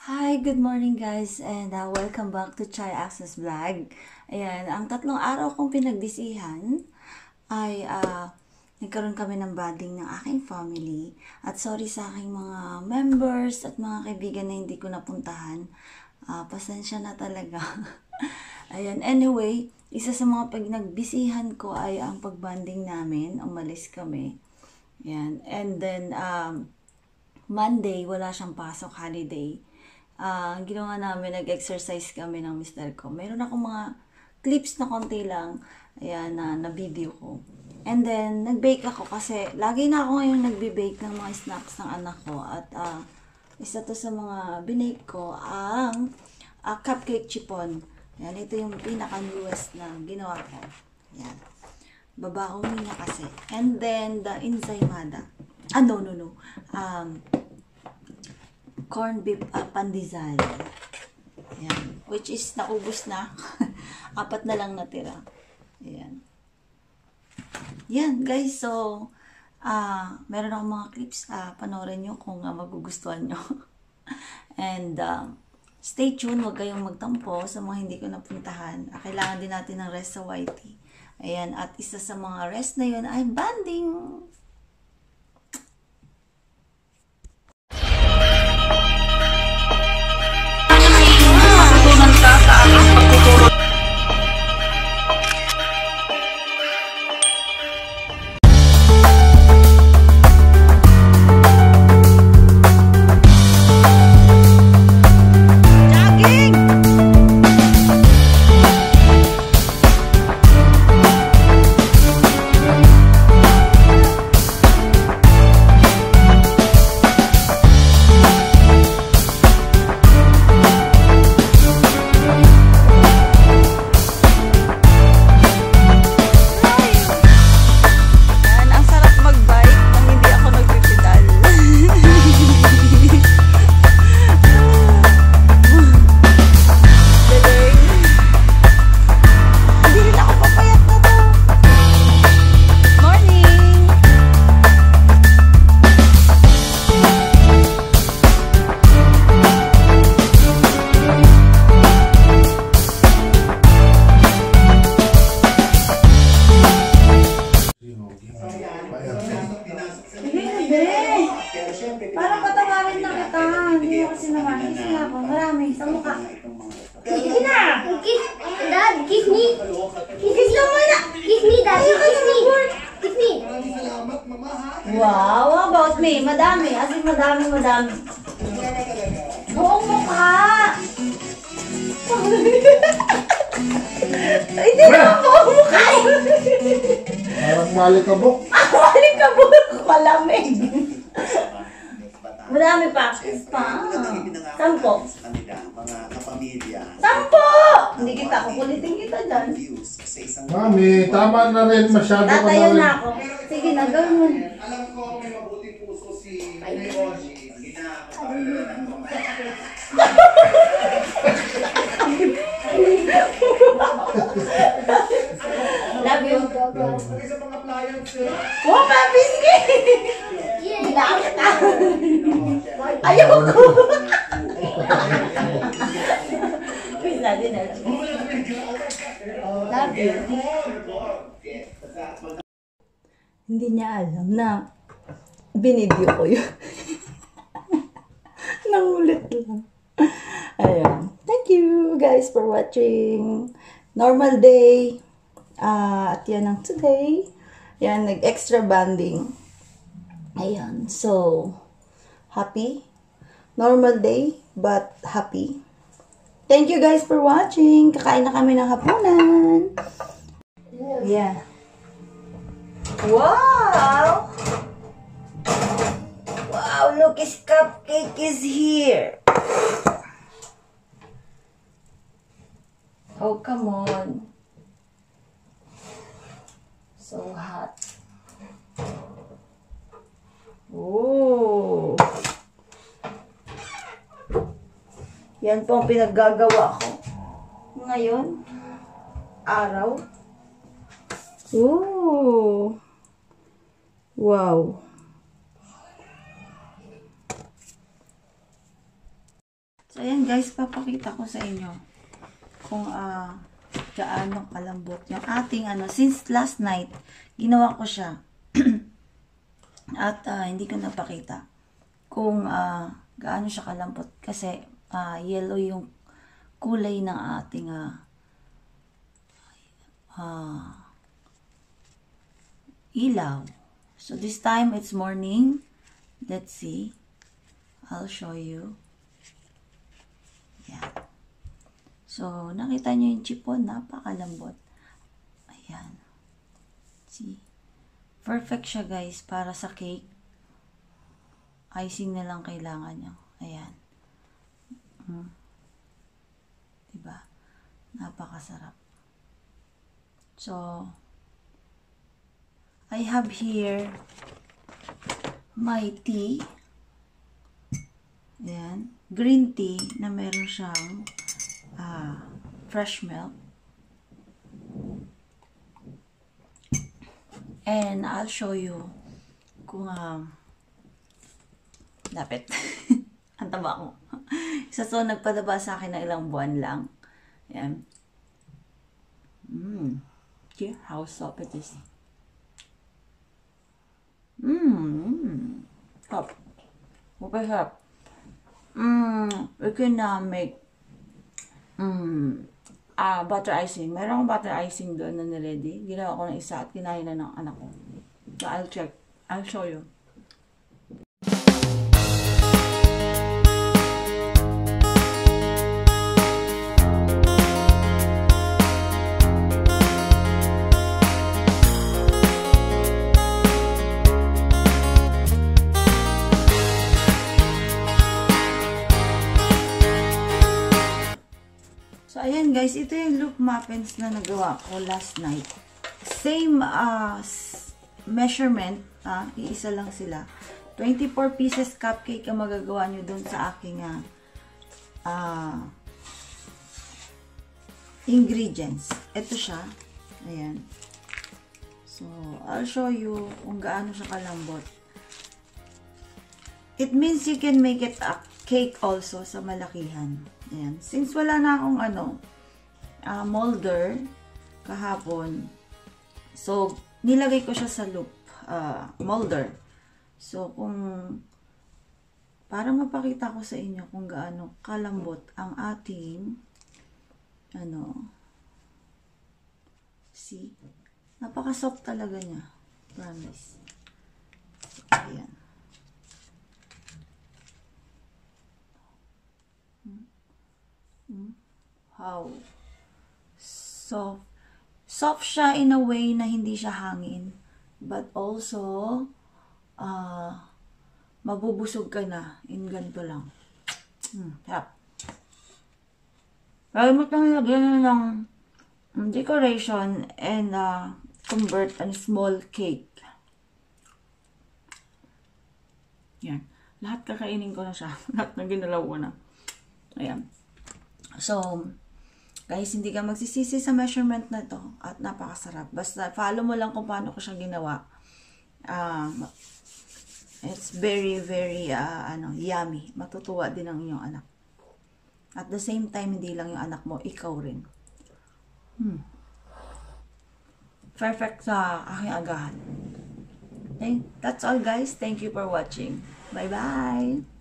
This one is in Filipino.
Hi, good morning guys, and welcome back to Chai Access Vlog. Ayan, ang 3 araw kong pinagbisihan ay nagkaroon kami ng bonding ng aking family. At sorry sa aking mga members at mga kaibigan na hindi ko napuntahan. Pasensya na talaga. Ayan, anyway, isa sa mga pinagbisihan ko ay ang pagbanding namin. Umalis kami. Ayan, and then Monday, wala siyang pasok, holiday. Ginawa namin, nag-exercise kami ng mister ko. Meron akong mga clips na konti lang, ayan, na video ko. And then, nag-bake ako kasi lagi na ako ngayon nagbe-bake ng mga snacks ng anak ko. At isa to sa mga binake ko, ang cupcake chiffon. Ayan, ito yung pinaka-newest na ginawa ko. Ayan. Babaonin niya kasi. And then, the ensaymada. No. Corn beef pandesal. Ayan. Which is naubos na. 4 na lang natira. Ayan. Yan, guys. So, meron akong mga clips. Panoorin nyo kung magugustuhan nyo. And, stay tuned. Huwag kayong magtampo sa mga hindi ko napuntahan. Kailangan din natin ng rest sa YT. Ayan. At isa sa mga rest na yun ay banding. Parang patawarin na kita. Hindi ako sinamahin. Kiss nga ako. Marami. Sa mukha. Sige na! Kiss! Dad, kiss me! Kiss na muna! Kiss me, Dad! Kiss me! Kiss me! Wow, how about me? Madami. As in, madami. Buong mukha. Hindi naman buong mukha. Parang malikabok. Malikabok. Malamig. Madami pa. Kiss pa. 10. Mga kapamilya. 10! Hindi kita, kukulitin kita dyan. Mami, tama na rin. Masyado ka na Tatayo rin. na ako. Sige na, gawin. Alam ko may mabuting puso si Leonie. Love you. Pagka sa mga appliances. Oh, papiski! Bilang kita. Ayoko. Please, natin na lang. Love you. Hindi niya alam na binidyo ko yun. Nangulit lang. Ayan. Thank you guys for watching. Normal day. At yan ang today. Yan, nag-extra banding. Ayan. So, happy. Normal day, but happy. Thank you guys for watching. Kakain na kami ng hapunan. Yeah. Wow! Wow, look, his cupcake is here. Oh, come on. So hot. Oh. Yan po ang pinaggagawa ko ngayon. Araw. Ooh. Wow. So, ayan guys, papakita ko sa inyo kung gaano kalambot yung ating since last night, ginawa ko siya. At hindi ko napakita kung gaano siya kalambot kasi yellow yung kulay ng ating ilaw. So, this time, it's morning. Let's see. I'll show you. Ayan. So, nakita nyo yung chipon, napakalambot. Ayan. See? Perfect siya, guys, para sa cake. Icing na lang kailangan nyo. Ayan. Diba? Napakasarap. So, I have here my tea. Ayan. Green tea na meron siyang fresh milk. And I'll show you kung lapit. Ang taba ko. Isa so nagpadaba sa akin na ilang buwan lang. Ayan. See how soft it is. Hop. Okay, hop. We can make butter icing. Meron akong butter icing doon na nilady. Ginawa ko ng isa at kinain na ng anak ko. So, I'll check. I'll show you. So, ayan guys, ito yung loop muffins na nagawa ko last night. Same measurement, iisa lang sila. 24 pieces cupcake ang magagawa nyo dun sa aking ingredients. Ito siya. Ayan. So, I'll show you kung gaano siya kalambot. It means you can make it a cake also sa malakihan. Ayan. Since wala na akong molder kahapon, so, nilagay ko siya sa loop molder. So, para mapakita ko sa inyo kung gaano kalambot ang ating see? Napaka-soft talaga niya. Promise. So, ayan. How soft siya in a way na hindi siya hangin, but also mabubusog ka na in ganito lang. Sarap. Kalimut lang lagyan ng decoration and convert a small cake. Yan. Lahat kakainin ko na siya. Lahat na ginalaw ko na. Ayan. So, guys, hindi ka magsisisi sa measurement na to at napakasarap. Basta follow mo lang kung paano ko siya ginawa. It's very, very yummy. Matutuwa din ang inyong anak. At the same time, hindi lang yung anak mo, ikaw rin. Perfect sa aking agahan. Okay, that's all guys. Thank you for watching. Bye-bye!